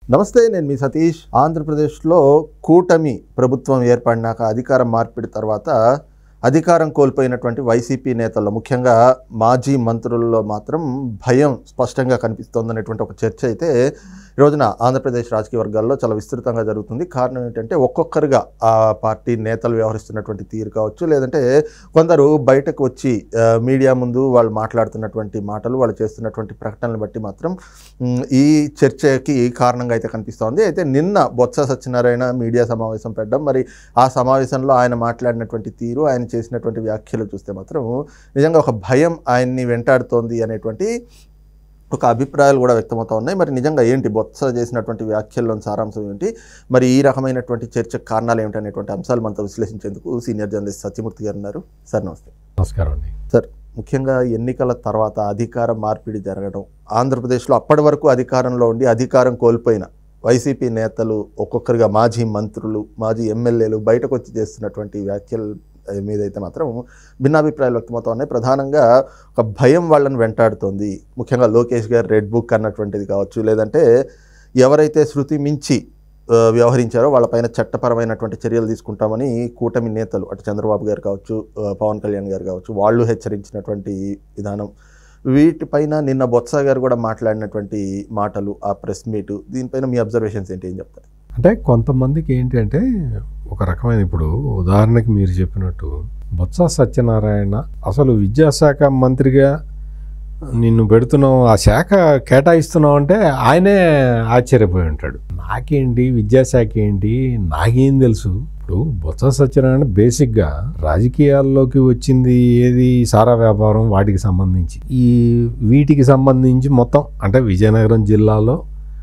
నమస్తే, నేను మీ సతీష్. ఆంధ్రప్రదేశ్లో కూటమి ప్రభుత్వం ఏర్పడినాక అధికార మార్పిడి తర్వాత అధికారం కోల్పోయినటువంటి వైసీపీ నేతల్లో, ముఖ్యంగా మాజీ మంత్రుల్లో మాత్రం భయం స్పష్టంగా కనిపిస్తోందనేటువంటి ఒక చర్చ అయితే ఈ రోజున ఆంధ్రప్రదేశ్ రాజకీయ వర్గాల్లో చాలా విస్తృతంగా జరుగుతుంది. కారణం ఏంటంటే ఒక్కొక్కరుగా ఆ పార్టీ నేతలు వ్యవహరిస్తున్నటువంటి తీరు కావచ్చు, లేదంటే కొందరు బయటకు వచ్చి మీడియా ముందు వాళ్ళు మాట్లాడుతున్నటువంటి మాటలు, వాళ్ళు చేస్తున్నటువంటి ప్రకటనలు బట్టి మాత్రం ఈ చర్చకి కారణంగా అయితే కనిపిస్తోంది. అయితే నిన్న బొత్స సత్యనారాయణ మీడియా సమావేశం పెట్టడం, మరి ఆ సమావేశంలో ఆయన మాట్లాడినటువంటి తీరు, ఆయన చేసినటువంటి వ్యాఖ్యలు చూస్తే మాత్రం నిజంగా ఒక భయం ఆయన్ని వెంటాడుతోంది అనేటువంటి ఒక అభిప్రాయాలు కూడా వ్యక్తమవుతూ ఉన్నాయి. మరి నిజంగా ఏంటి బొత్స చేసినటువంటి వ్యాఖ్యల్లోని సారాంశం ఏంటి, మరి ఈ రకమైనటువంటి చర్చకు కారణాలు ఏమిటి అనేటువంటి అంశాలు మనతో విశ్లేషించేందుకు సీనియర్ జర్నలిస్ట్ సత్యమూర్తి గారు ఉన్నారు. సార్ నమస్తే. నమస్కారం అండి. సార్, ముఖ్యంగా ఎన్నికల తర్వాత అధికార మార్పిడి జరగడం, ఆంధ్రప్రదేశ్లో అప్పటి వరకు అధికారంలో ఉండి అధికారం కోల్పోయిన వైసీపీ నేతలు ఒక్కొక్కరుగా మాజీ మంత్రులు, మాజీ ఎమ్మెల్యేలు బయటకు వచ్చి చేస్తున్నటువంటి వ్యాఖ్యలు మీదైతే మాత్రం భిన్నాభిప్రాయాలు వ్యక్తమవుతా ఉన్నాయి. ప్రధానంగా ఒక భయం వాళ్ళని వెంటాడుతోంది. ముఖ్యంగా లోకేష్ గారు రెడ్ బుక్ అన్నటువంటిది కావచ్చు, లేదంటే ఎవరైతే శృతి మించి వ్యవహరించారో వాళ్ళపైన చట్టపరమైనటువంటి చర్యలు తీసుకుంటామని కూటమి నేతలు, అటు చంద్రబాబు గారు కావచ్చు, పవన్ కళ్యాణ్ గారు కావచ్చు, వాళ్ళు హెచ్చరించినటువంటి విధానం, వీటిపైన నిన్న బొత్స గారు కూడా మాట్లాడినటువంటి మాటలు, ఆ ప్రెస్ మీటు, దీనిపైన మీ అబ్జర్వేషన్స్ ఏంటి, ఏం చెప్తారు? అంటే కొంతమందికి ఏంటంటే ఒక రకమైన, ఇప్పుడు ఉదాహరణకి మీరు చెప్పినట్టు బొత్స సత్యనారాయణ అసలు విద్యాశాఖ మంత్రిగా నిన్ను పెడుతున్నావు, ఆ శాఖ కేటాయిస్తున్నావు అంటే ఆయనే ఆశ్చర్యపోయి ఉంటాడు. నాకేంటి విద్యాశాఖ ఏంటి, నాకేం తెలుసు. ఇప్పుడు బొత్స సత్యనారాయణ బేసిక్గా రాజకీయాల్లోకి వచ్చింది ఏది, సారా వ్యాపారం, వాటికి సంబంధించి వీటికి సంబంధించి మొత్తం అంటే విజయనగరం జిల్లాలో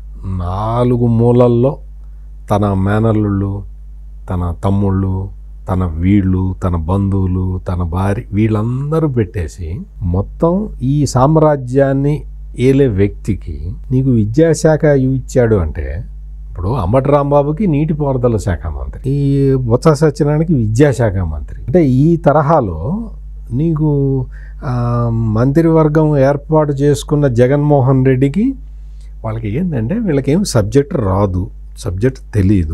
4 మూలల్లో తన మేనల్లుళ్ళు, తన తమ్ముళ్ళు, తన వీళ్ళు, తన బంధువులు, తన భార్య, వీళ్ళందరూ పెట్టేసి మొత్తం ఈ సామ్రాజ్యాన్ని ఏలే వ్యక్తికి నీకు విద్యాశాఖ ఇచ్చాడు అంటే, ఇప్పుడు అంబటి రాంబాబుకి నీటిపారుదల శాఖ మంత్రి, ఈ బొత్స సత్యనారాయణకి విద్యాశాఖ మంత్రి. అంటే ఈ తరహాలో నీకు మంత్రివర్గం ఏర్పాటు చేసుకున్న జగన్మోహన్ రెడ్డికి వాళ్ళకి ఏంటంటే వీళ్ళకేం సబ్జెక్ట్ రాదు, సబ్జెక్ట్ తెలీదు,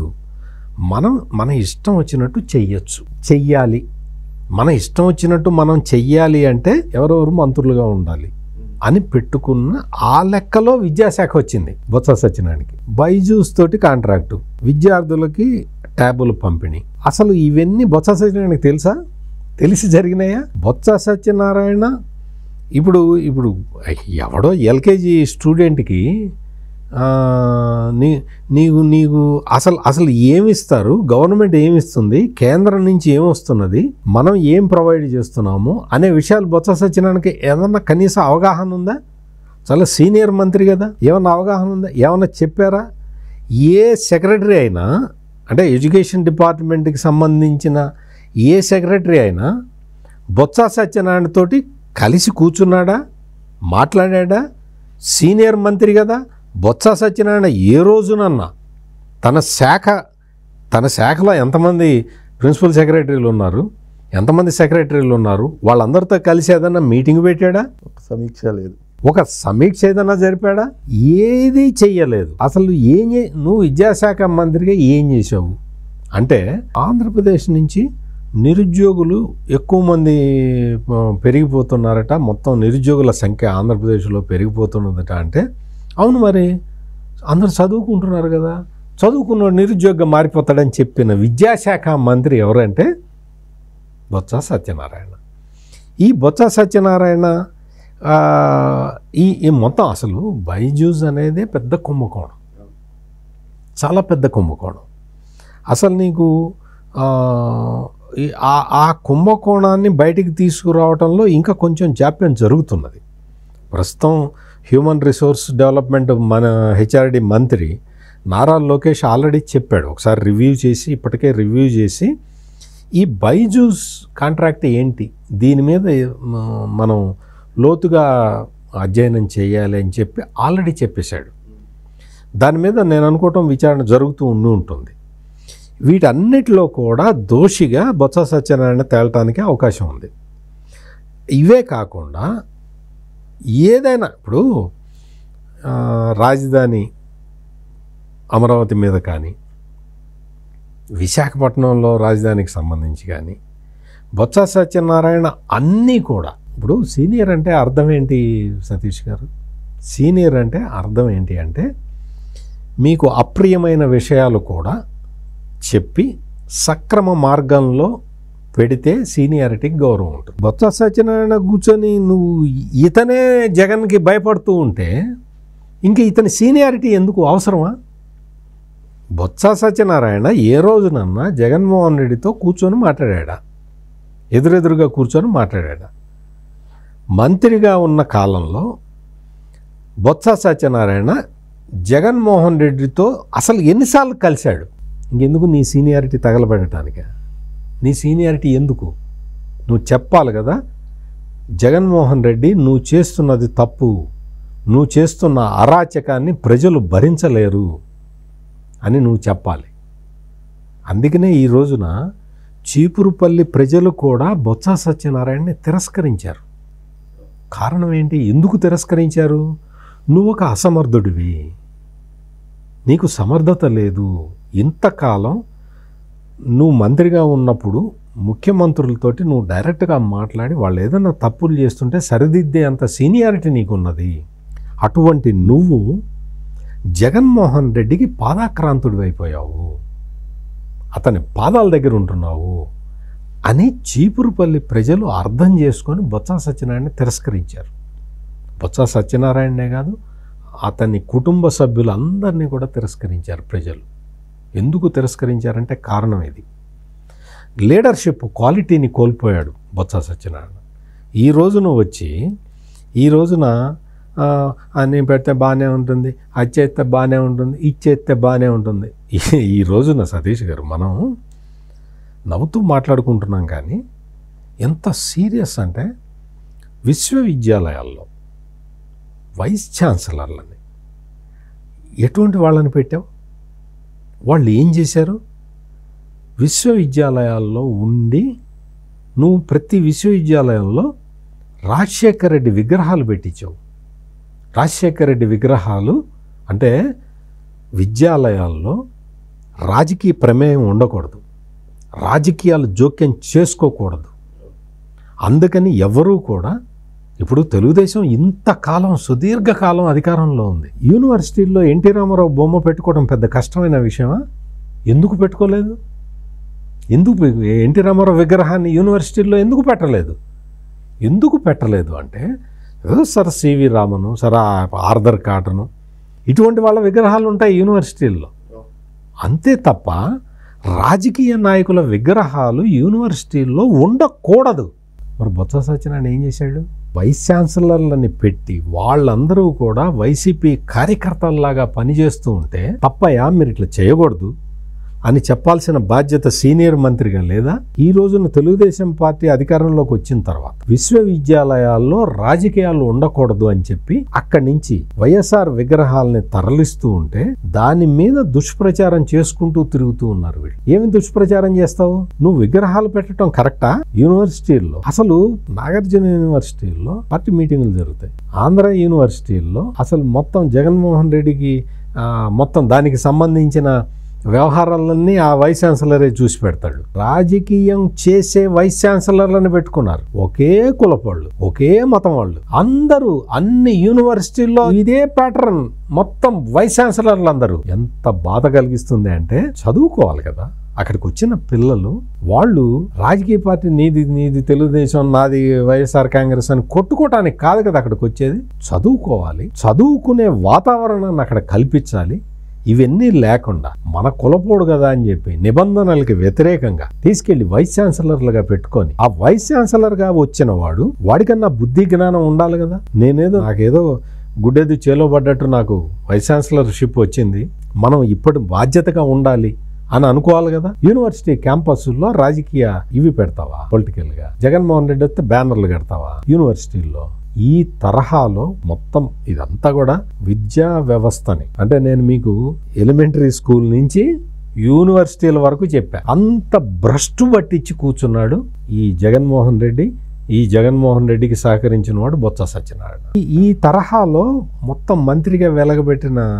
మన ఇష్టం వచ్చినట్టు చెయ్యాలి, మన ఇష్టం వచ్చినట్టు మనం చెయ్యాలి అంటే ఎవరెవరు మంత్రులుగా ఉండాలి అని పెట్టుకున్న ఆ లెక్కలో విద్యాశాఖ వచ్చింది బొత్స సత్యనారాయణకి. బైజూస్ తోటి కాంట్రాక్టు, విద్యార్థులకి ట్యాబులు పంపిణీ. అసలు ఇవన్నీ బొత్స సత్యనారాయణకి తెలుసా? తెలిసి జరిగినాయా? బొత్స సత్యనారాయణ ఇప్పుడు ఎవడో ఎల్కేజీ స్టూడెంట్కి నీకు అసలు ఏమిస్తారు, గవర్నమెంట్ ఏమిస్తుంది, కేంద్రం నుంచి ఏమొస్తున్నది, మనం ఏం ప్రొవైడ్ చేస్తున్నాము అనే విషయాలు బొత్స సత్యనారాయణకి ఏమన్నా కనీస అవగాహన ఉందా? చాలా సీనియర్ మంత్రి కదా, ఏమన్నా అవగాహన ఉందా? ఏమన్నా చెప్పారా? ఏ సెక్రటరీ అయినా, అంటే ఎడ్యుకేషన్ డిపార్ట్మెంట్కి సంబంధించిన ఏ సెక్రటరీ అయినా బొత్స సత్యనారాయణ తోటి కలిసి కూర్చున్నాడా, మాట్లాడా? సీనియర్ మంత్రి కదా. బొత్స సత్యనారాయణ ఏ రోజునన్నా తన శాఖలో ఎంతమంది ప్రిన్సిపల్ సెక్రటరీలు ఉన్నారు, ఎంతమంది సెక్రటరీలు ఉన్నారు, వాళ్ళందరితో కలిసి ఏదన్నా మీటింగ్ పెట్టాడా? సమీక్ష లేదు. ఒక సమీక్ష ఏదన్నా జరిపాడా? ఏది చెయ్యలేదు. అసలు నువ్వు విద్యాశాఖ మంత్రిగా ఏం చేసావు అంటే, ఆంధ్రప్రదేశ్ నుంచి నిరుద్యోగులు ఎక్కువ మంది పెరిగిపోతున్నారట, మొత్తం నిరుద్యోగుల సంఖ్య ఆంధ్రప్రదేశ్లో పెరిగిపోతున్నదట. అంటే అవును, మరి అందరూ చదువుకుంటున్నారు కదా, చదువుకున్న నిరుద్యోగంగా మారిపోతాడని చెప్పిన విద్యాశాఖ మంత్రి ఎవరంటే బొత్స సత్యనారాయణ. ఈ బొత్స సత్యనారాయణ ఈ మొత్తం అసలు బైజూస్ అనేది పెద్ద కుంభకోణం, చాలా పెద్ద కుంభకోణం. అసలు నీకు ఆ కుంభకోణాన్ని బయటికి తీసుకురావడంలో ఇంకా కొంచెం జాప్యం జరుగుతున్నది. ప్రస్తుతం హ్యూమన్ రిసోర్స్ డెవలప్మెంట్ మన హెచ్ఆర్డి మంత్రి నారా లోకేష్ ఆల్రెడీ చెప్పాడు, ఒకసారి ఇప్పటికే రివ్యూ చేసి ఈ బైజూస్ కాంట్రాక్ట్ ఏంటి, దీని మీద మనం లోతుగా అధ్యయనం చేయాలి అని చెప్పి ఆల్రెడీ చెప్పేశాడు. దాని మీద నేను అనుకోవటం విచారణ జరుగుతూ ఉంటుంది. వీటన్నిటిలో కూడా దోషిగా బొత్స సత్యనారాయణ తేలటానికి అవకాశం ఉంది. ఇవే కాకుండా ఏదైనా ఇప్పుడు రాజధాని అమరావతి మీద కానీ, విశాఖపట్నంలో రాజధానికి సంబంధించి కానీ, బొత్స సత్యనారాయణ అన్నీ కూడా. ఇప్పుడు సీనియర్ అంటే అర్థం ఏంటి సతీష్ గారు? సీనియర్ అంటే అర్థం ఏంటి అంటే మీకు అప్రియమైన విషయాలు కూడా చెప్పి సక్రమ మార్గంలో పెడితే సీనియారిటీకి గౌరవం ఉంటుంది. బొత్స సత్యనారాయణ కూర్చొని నువ్వు ఇతనే జగన్కి భయపడుతూ ఉంటే ఇంక ఇతని సీనియారిటీ ఎందుకు అవసరమా? బొత్స సత్యనారాయణ ఏ రోజునన్నా జగన్మోహన్ రెడ్డితో కూర్చొని మాట్లాడా? ఎదురెదురుగా కూర్చొని మాట్లాడా? మంత్రిగా ఉన్న కాలంలో బొత్స సత్యనారాయణ జగన్మోహన్ రెడ్డితో అసలు ఎన్నిసార్లు కలిశాడు? ఇంకెందుకు నీ సీనియారిటీ తగలబెట్టడానికే? నీ సీనియారిటీ ఎందుకు? నువ్వు చెప్పాలి కదా, జగన్మోహన్ రెడ్డి నువ్వు చేస్తున్నది తప్పు, నువ్వు చేస్తున్న అరాచకాన్ని ప్రజలు భరించలేరు అని నువ్వు చెప్పాలి. అందుకనే ఈ రోజున చీపురుపల్లి ప్రజలు కూడా బొత్స సత్యనారాయణని తిరస్కరించారు. కారణం ఏంటి? ఎందుకు తిరస్కరించారు? నువ్వు ఒక అసమర్థుడివి, నీకు సమర్థత లేదు. ఇంతకాలం నువ్వు మంత్రిగా ఉన్నప్పుడు ముఖ్యమంత్రులతోటి నువ్వు డైరెక్ట్గా మాట్లాడి వాళ్ళు ఏదైనా తప్పులు చేస్తుంటే సరిదిద్దే అంత సీనియారిటీ నీకున్నది. అటువంటి నువ్వు జగన్మోహన్ రెడ్డికి పాదాక్రాంతుడు అయిపోయావు, అతని పాదాల దగ్గర ఉంటున్నావు అని చీపురుపల్లి ప్రజలు అర్థం చేసుకొని బొత్స సత్యనారాయణ తిరస్కరించారు. బొత్స సత్యనారాయణనే కాదు, అతని కుటుంబ సభ్యులందరినీ కూడా తిరస్కరించారు ప్రజలు. ఎందుకు తిరస్కరించారంటే కారణం ఇది. లీడర్షిప్ క్వాలిటీని కోల్పోయాడు బొత్స సత్యనారాయణ. ఈ రోజున వచ్చి ఈ రోజున నేను పెడితే బాగానే ఉంటుంది, అది చేస్తే బాగానే ఉంటుంది, ఇది చేస్తే బాగానే ఉంటుంది. ఈ రోజున సతీష్ గారు మనం నవ్వుతూ మాట్లాడుకుంటున్నాం, కానీ ఎంత సీరియస్ అంటే విశ్వవిద్యాలయాల్లో వైస్ ఛాన్సలర్లని ఎటువంటి వాళ్ళని పెట్టావు? వాళ్ళు ఏం చేశారు? విశ్వవిద్యాలయాల్లో ఉండి నువ్వు ప్రతి విశ్వవిద్యాలయంలో రాజశేఖర రెడ్డి విగ్రహాలు పెట్టించావు. రాజశేఖర రెడ్డి విగ్రహాలు అంటే విద్యాలయాల్లో రాజకీయ ప్రమేయం ఉండకూడదు, రాజకీయాలు జోక్యం చేసుకోకూడదు. అందుకని ఎవరూ కూడా ఇప్పుడు తెలుగుదేశం ఇంతకాలం సుదీర్ఘకాలం అధికారంలో ఉంది. యూనివర్సిటీల్లో ఎన్టీ రామారావు బొమ్మ పెట్టుకోవడం పెద్ద కష్టమైన విషయమా? ఎందుకు పెట్టుకోలేదు? ఎందుకు ఎన్టీ రామారావు విగ్రహాన్ని యూనివర్సిటీల్లో ఎందుకు పెట్టలేదు? ఎందుకు పెట్టలేదు అంటే ఏదో sir CV Raman, sir Arthur Cotton ఇటువంటి వాళ్ళ విగ్రహాలు ఉంటాయి యూనివర్సిటీల్లో, అంతే తప్ప రాజకీయ నాయకుల విగ్రహాలు యూనివర్సిటీల్లో ఉండకూడదు. మరి బొత్స సత్యనారాయణ ఏం చేశాడు? వైస్ ఛాన్సలర్లని పెట్టి వాళ్ళందరూ కూడా వైసీపీ కార్యకర్తల్లాగా పనిచేస్తూ ఉంటే తప్పయా మీరు ఇట్లా చేయకూడదు అని చెప్పాల్సిన బాధ్యత సీనియర్ మంత్రిగా లేదా? ఈ రోజున తెలుగుదేశం పార్టీ అధికారంలోకి వచ్చిన తర్వాత విశ్వవిద్యాలయాల్లో రాజకీయాలు ఉండకూడదు అని చెప్పి అక్కడి నుంచి వైఎస్ఆర్ విగ్రహాలని తరలిస్తూ ఉంటే దాని మీద దుష్ప్రచారం చేసుకుంటూ తిరుగుతూ ఉన్నారు వీళ్ళు. ఏమి దుష్ప్రచారం చేస్తావు? నువ్వు విగ్రహాలు పెట్టడం కరెక్టా? యూనివర్సిటీల్లో అసలు నాగార్జున యూనివర్సిటీల్లో పార్టీ మీటింగులు జరుగుతాయి. ఆంధ్ర యూనివర్సిటీల్లో అసలు మొత్తం జగన్మోహన్ రెడ్డికి మొత్తం దానికి సంబంధించిన వ్యవహారాలన్నీ ఆ వైస్ ఛాన్సలరే చూసి పెడతాడు. రాజకీయం చేసే వైస్ ఛాన్సలర్లను పెట్టుకున్నారు. ఒకే కులపోళ్ళు, ఒకే మతం వాళ్ళు, అందరూ అన్ని యూనివర్సిటీల్లో ఇదే ప్యాటర్న్. మొత్తం వైస్ ఛాన్సలర్లు అందరూ. ఎంత బాధ కలిగిస్తుంది అంటే చదువుకోవాలి కదా. అక్కడికి వచ్చిన పిల్లలు వాళ్ళు రాజకీయ పార్టీ నీది తెలుగుదేశం, నాది వైఎస్ఆర్ కాంగ్రెస్ అని కొట్టుకోవటానికి కాదు కదా అక్కడికి వచ్చేది. చదువుకోవాలి, చదువుకునే వాతావరణాన్ని అక్కడ కల్పించాలి. ఇవన్నీ లేకుండా మన కులపోడు కదా అని చెప్పి నిబంధనలకి వ్యతిరేకంగా తీసుకెళ్లి వైస్ ఛాన్సలర్లుగా పెట్టుకొని ఆ వైస్ ఛాన్సలర్గా వచ్చిన వాడికన్నా బుద్ధి జ్ఞానం ఉండాలి కదా. నాకేదో గుడ్డెది చేలో పడ్డట్టు నాకు వైస్ ఛాన్సలర్షిప్ వచ్చింది, మనం ఇప్పుడు బాధ్యతగా ఉండాలి అని అనుకోవాలి కదా. యూనివర్సిటీ క్యాంపస్లో రాజకీయ ఇవి పెడతావా? పొలిటికల్ గా జగన్మోహన్ రెడ్డి వస్తే బ్యానర్లు కడతావా యూనివర్సిటీల్లో? ఈ తరహాలో మొత్తం ఇదంతా కూడా విద్యా వ్యవస్థని, అంటే నేను మీకు ఎలిమెంటరీ స్కూల్ నుంచి యూనివర్సిటీల వరకు చెప్పా, అంత భ్రష్టు పట్టించి కూర్చున్నాడు ఈ జగన్మోహన్ రెడ్డి. ఈ జగన్మోహన్ రెడ్డికి సహకరించిన వాడు బొత్స సత్యనారాయణ. ఈ తరహాలో మొత్తం మంత్రిగా వెలగబెట్టిన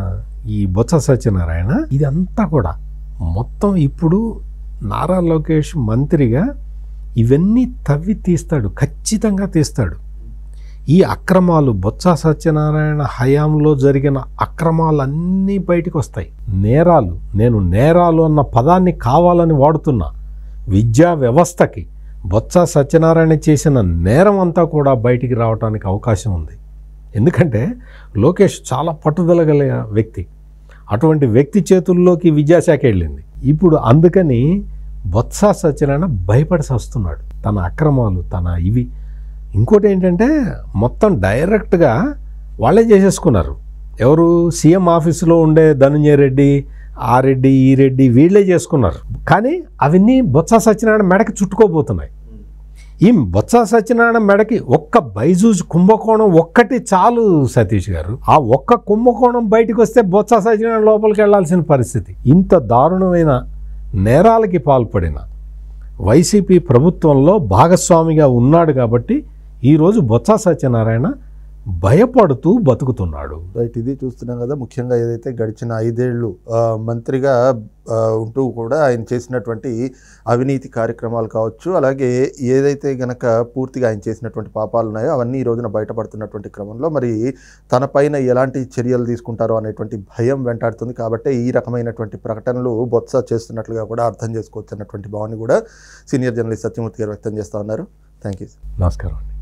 ఈ బొత్స సత్యనారాయణ ఇదంతా కూడా మొత్తం ఇప్పుడు నారా లోకేష్ మంత్రిగా ఇవన్నీ తవ్వి తీస్తాడు, ఖచ్చితంగా తీస్తాడు. ఈ అక్రమాలు బొత్స సత్యనారాయణ హయాంలో జరిగిన అక్రమాలన్నీ బయటకు వస్తాయి. నేరాలు, నేను నేరాలు అన్న పదాన్ని కావాలని వాడుతున్నా. విద్యా వ్యవస్థకి బొత్స సత్యనారాయణ చేసిన నేరం అంతా కూడా బయటికి రావడానికి అవకాశం ఉంది. ఎందుకంటే లోకేష్ చాలా పట్టుదల గల వ్యక్తి. అటువంటి వ్యక్తి చేతుల్లోకి విద్యాశాఖ వెళ్ళింది. ఇప్పుడు అందుకని బొత్స సత్యనారాయణ భయపడి వస్తున్నాడు. తన అక్రమాలు, తన ఇవి. ఇంకోటి ఏంటంటే మొత్తం డైరెక్ట్గా వాళ్ళే చేసేసుకున్నారు. ఎవరు? సీఎం ఆఫీసులో ఉండే ధనంజయ రెడ్డి, ఆ రెడ్డి, ఈ రెడ్డి వీళ్ళే చేసుకున్నారు. కానీ అవన్నీ బొత్స సత్యనారాయణ మెడకి చుట్టుకోబోతున్నాయి. ఈ బొత్స సత్యనారాయణ మెడకి ఒక్క బైజూజ్ కుంభకోణం ఒక్కటి చాలు సతీష్ గారు. ఆ ఒక్క కుంభకోణం బయటకు వస్తే బొత్స సత్యనారాయణ లోపలికి వెళ్లాల్సిన పరిస్థితి. ఇంత దారుణమైన నేరాలకి పాల్పడిన వైసీపీ ప్రభుత్వంలో భాగస్వామిగా ఉన్నాడు కాబట్టి ఈరోజు బొత్స సత్యనారాయణ భయపడుతూ బతుకుతున్నాడు. రైట్, ఇది చూస్తున్నాం కదా. ముఖ్యంగా ఏదైతే గడిచిన 5 ఏళ్ళు మంత్రిగా ఉంటూ కూడా ఆయన చేసినటువంటి అవినీతి కార్యక్రమాలు కావచ్చు, అలాగే ఏదైతే గనక పూర్తిగా ఆయన చేసినటువంటి పాపాలు ఉన్నాయో అవన్నీ ఈ రోజున బయటపడుతున్నటువంటి క్రమంలో మరి తన పైన ఎలాంటి చర్యలు తీసుకుంటారో అనేటువంటి భయం వెంటాడుతుంది. కాబట్టి ఈ రకమైనటువంటి ప్రకటనలు బొత్స చేస్తున్నట్లుగా కూడా అర్థం చేసుకోవచ్చు అన్నటువంటి భావన కూడా సీనియర్ జర్నలిస్ట్ సత్యమూర్తి గారు వ్యక్తం చేస్తూ ఉన్నారు. Thank you. నమస్కారం.